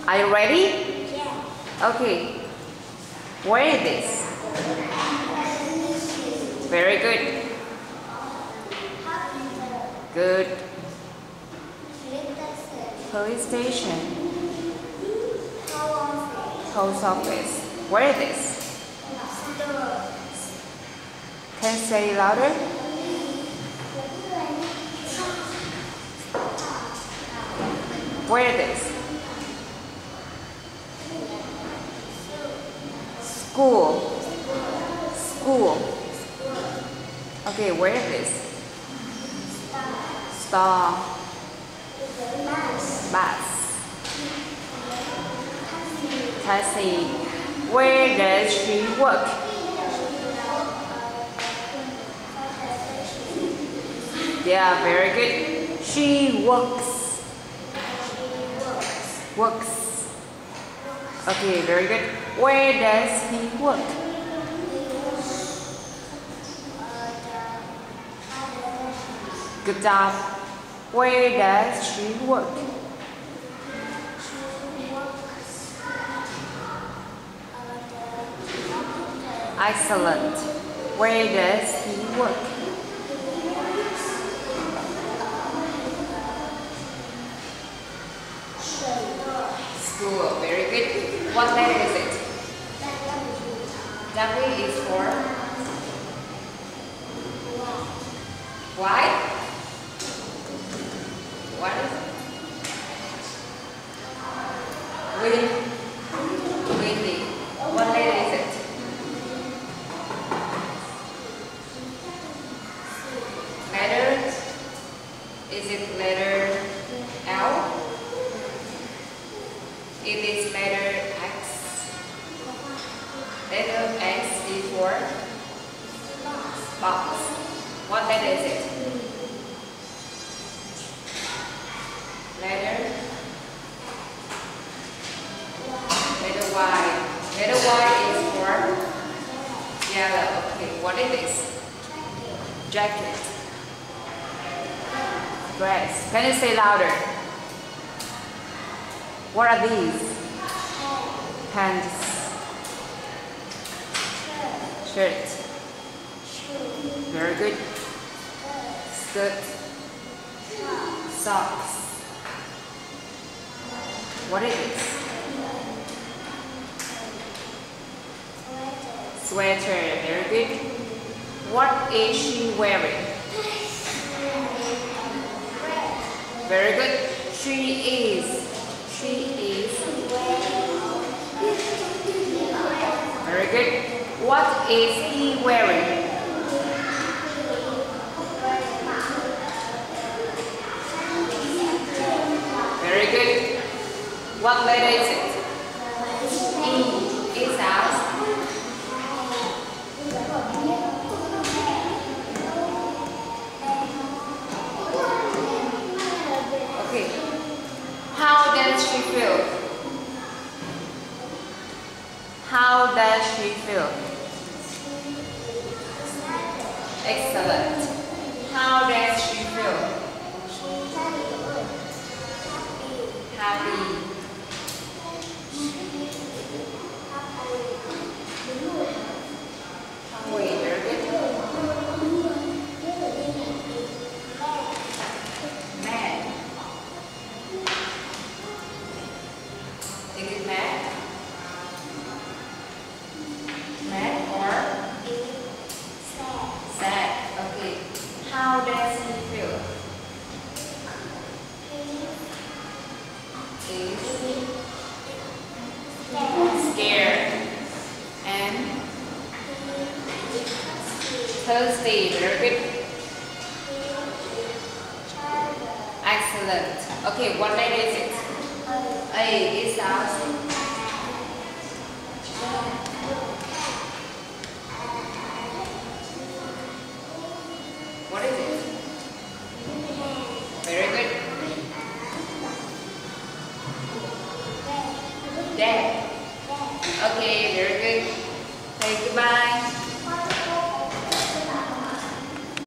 Are you ready? Yeah. Okay. Where is this? Very good. Good. Police station. Post office. Where is this? Can you say it louder? Where is this? School. School. Okay, where is this? Star. Bus. Taxi. Where does she work? Yeah, very good. She works. Works. Okay, very good. Where does he work? Good job. Where does she work? Excellent. Where does he work? School. Very good. What letter is it? W is for why? What is it? Wind. Windy. What letter is it? Letter? Is it letter L? It is letter X. Letter X is for box. What letter is it? Letter Y. Letter Y is for yellow. Okay, what is this? Jacket. Dress. Can you say louder? What are these? Pants. Shirt. Very good. Skirt. Socks. What is this? Sweater. Very good. What is she wearing? Very good. She is. Very good. What is he wearing? Very good. What letter is it? E is out. Okay. How does she feel? How does she feel? Excellent. How does she feel? Happy. Wait, very good. Mad. Is it mad? Mad or sad? Okay. How does he feel? Is scared and thirsty. Very good. Excellent. Okay, what letter is it? A is out.